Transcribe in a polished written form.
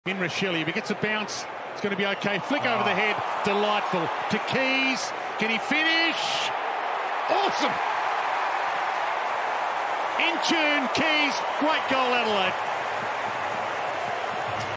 In Rachele, if he gets a bounce, it's going to be okay. Flick over the head, delightful. To Keays, can he finish? Awesome! In tune, Keays, great goal, Adelaide.